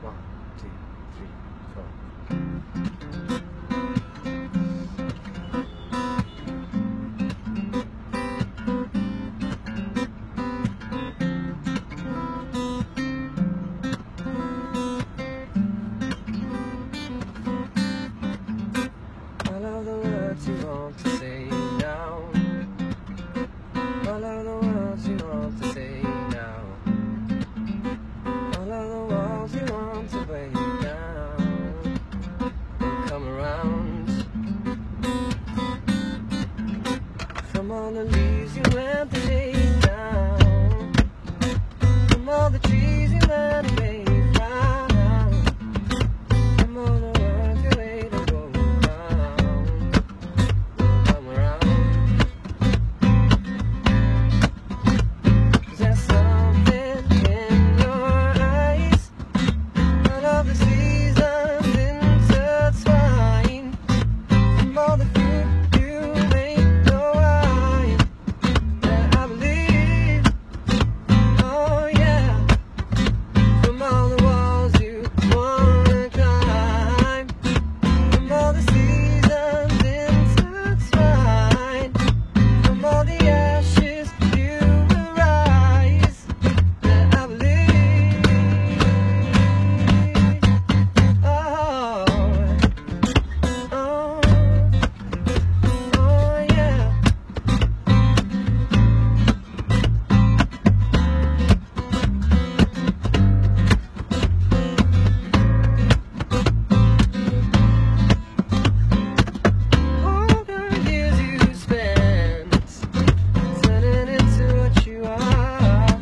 1, 2, 3, 4. I love the words you want to say now. I love the words you want to say now. All of the walls you want to break down will come around. From all the leaves you went to take down, from all the trees you learned to make frown, from all the words you wait to go round, will come around. 'Cause there's something in your eyes, all of the seasons intertwined, from all the food you make the wine, that I believe, oh yeah, from all the walls you wanna climb, from all the seasons intertwined, from all the ashes you will rise, that I believe, oh, oh, oh yeah. All the years you spent turning into what you are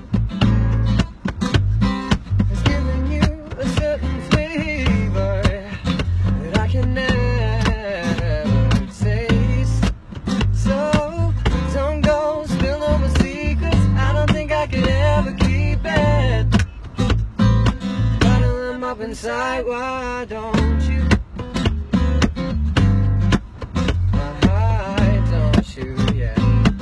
has given you a certain flavor that I can never taste. So don't go spill no more secrets. I don't think I could ever keep it. Bottle them up inside, why don't you? Why don't you, yeah?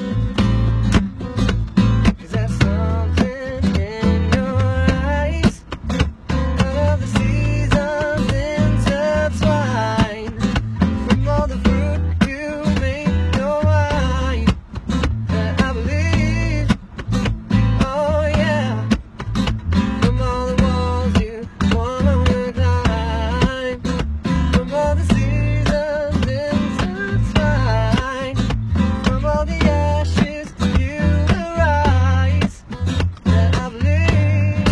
'Cause there's something in your eyes, all of the seasons intertwined, from all the fruit you make your wine, that I believe, oh yeah, from all the walls you wanna climb, from all the seasons intertwined, from all the ashes you will rise, that I believe,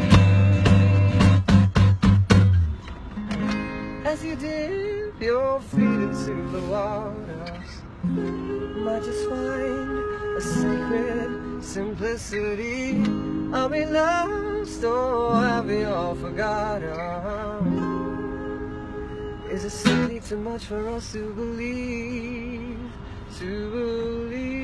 as you dip your feet into the waters, you might just find a sacred simplicity. Are we lost or have we all forgotten? Is it simply too much for us to believe? To believe?